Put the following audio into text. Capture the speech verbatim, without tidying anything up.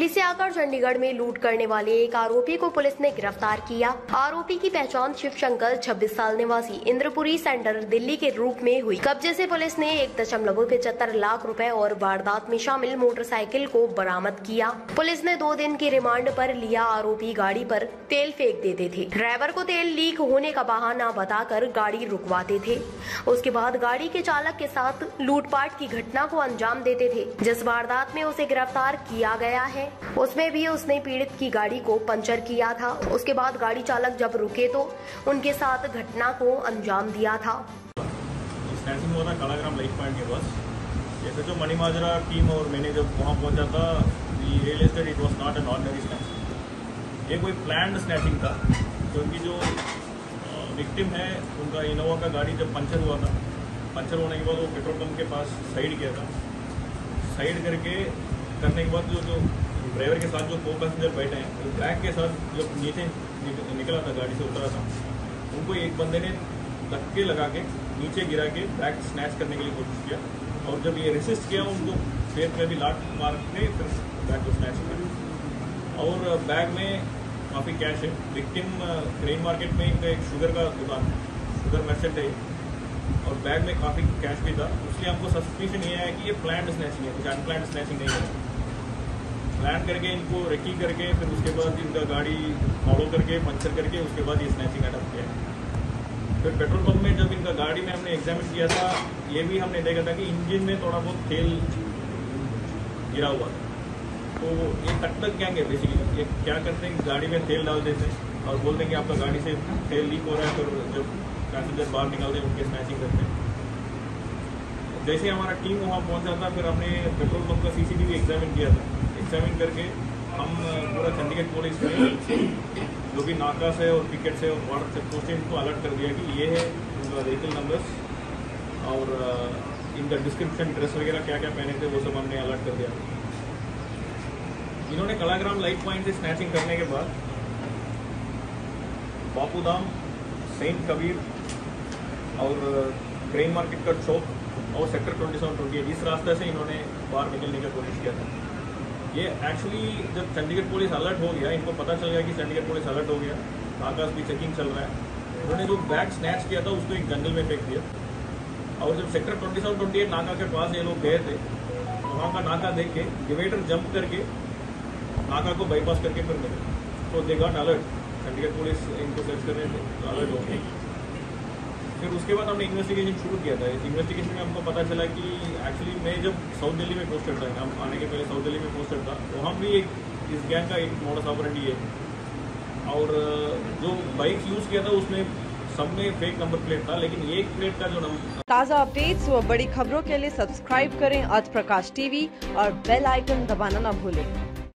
दिल्ली से आकर चंडीगढ़ में लूट करने वाले एक आरोपी को पुलिस ने गिरफ्तार किया। आरोपी की पहचान शिव शंकर छब्बीस साल निवासी इंद्रपुरी सेंटर दिल्ली के रूप में हुई। कब्जे से पुलिस ने एक दशमलव पचहत्तर लाख रुपए और वारदात में शामिल मोटरसाइकिल को बरामद किया। पुलिस ने दो दिन की रिमांड पर लिया। आरोपी गाड़ी पर तेल फेंक देते थे। ड्राइवर को तेल लीक होने का बहाना बताकर गाड़ी रुकवाते थे। उसके बाद गाड़ी के चालक के साथ लूटपाट की घटना को अंजाम देते थे। जिस वारदात में उसे गिरफ्तार किया गया है उसमें भी उसने पीड़ित की गाड़ी को पंचर किया था। उसके बाद गाड़ी चालक जब रुके तो उनके साथ घटना को अंजाम दिया था। स्नैचिंग हुआ था कलाग्राम लाइफ पॉइंट के पास। जैसे जो मनी माजरा टीम और मैंने जब वहाँ पहुँचा था, we realised that it was not an ordinary snatching. ये कोई प्लान्ड स्नैचिंग था, क्योंकि जो विक्टिम है उनका इनोवा का गाड़ी जब पंचर हुआ था, पंचर होने के बाद वो पेट्रोल पंप के पास साइड किया था। साइड करके करने के बाद जो जो ड्राइवर के साथ जो को पैसेंजर बैठे हैं, वो बैग के साथ जब नीचे निकला था, गाड़ी से उतरा था, उनको एक बंदे ने धक्के लगा के नीचे गिरा के बैग स्नैच करने के लिए कोशिश किया। और जब ये रेसिस्ट किया, उनको पेट में भी लात मार के फिर बैग को स्नैच किया। और बैग में काफ़ी कैश है। विक्टिम ग्रेन मार्केट में इनका एक शुगर का दुकान है, शुगर मर्चेंट है, और बैग में काफ़ी कैश भी था। इसलिए हमको सस्पिशन ये है कि ये प्लान्ड स्नैचिंग है, कुछ अनप्लान्ड स्नैचिंग नहीं है। प्लान करके इनको रेकी करके फिर उसके बाद इनका गाड़ी फॉलो करके पंचर करके उसके बाद ये स्नैचिंग अटैम्प्ट किया है। फिर पेट्रोल पंप में जब इनका गाड़ी में हमने एग्जामिन किया था, ये भी हमने देखा था कि इंजन में थोड़ा बहुत तेल गिरा हुआ था। तो ये टकटक गैंग है बेसिकली। ये क्या करते हैं, गाड़ी में तेल डाल देते हैं और बोल देंगे आपका गाड़ी से तेल लीक हो रहा है। फिर जब पैसेंजर बाहर निकालते हैं उनके स्नैचिंग करते हैं। जैसे हमारा टीम वहाँ पहुँचा था, फिर हमने पेट्रोल पंप का सीसीटीवी एग्जामिन किया था। एग्जामिन करके हम पूरा चंडीगढ़ पुलिस में जो भी नाका से और पिकेट से और बॉर्डर चेक पोस्ट इनको अलर्ट कर दिया कि ये है उनका व्हीकल नंबर्स और इनका डिस्क्रिप्शन, ड्रेस वगैरह क्या क्या पहने थे वो सब हमने अलर्ट कर दिया। इन्होंने कलाग्राम लाइट पॉइंट से स्नैचिंग करने के बाद बापूधाम, सेंट कबीर और ग्रेन मार्केट का चौक और sector twenty seven twenty eight इस रास्ते से इन्होंने बाहर निकलने का कोशिश किया था। ये एक्चुअली जब चंडीगढ़ पुलिस अलर्ट हो गया, इनको पता चल गया कि चंडीगढ़ पुलिस अलर्ट हो गया, नाकास भी चेकिंग चल रहा है, उन्होंने जो बैग स्नैच किया था उसको एक जंगल में फेंक दिया। और जब sector twenty seven twenty eight नाका के पास ये लोग गए थे, वहाँ का नाका देख के डिवाइडर जंप करके नाका को बाईपास करके फिर निकले। तो they got alert, Chandigarh police इनको सर्च कर रहे थे, तो अलर्ट हो गए। फिर उसके बाद हमने इन्वेस्टिगेशन शुरू किया था। इस इन्वेस्टिगेशन में हमको पता चला कि एक्चुअली मैं जब साउथ दिल्ली में पोस्टेड था, हम आने के पहले साउथ दिल्ली में पोस्टेड था, तो हम भी एक इस गैंग का एक मोडस ऑपरेंडी है। और जो बाइक यूज़ किया था उसमें सब में फेक नंबर प्लेट था, लेकिन एक प्लेट का जो नंबर। ताज़ा अपडेट्स व बड़ी खबरों के लिए सब्सक्राइब करें आज प्रकाश टीवी और बेल आइकन दबाना न भूलें।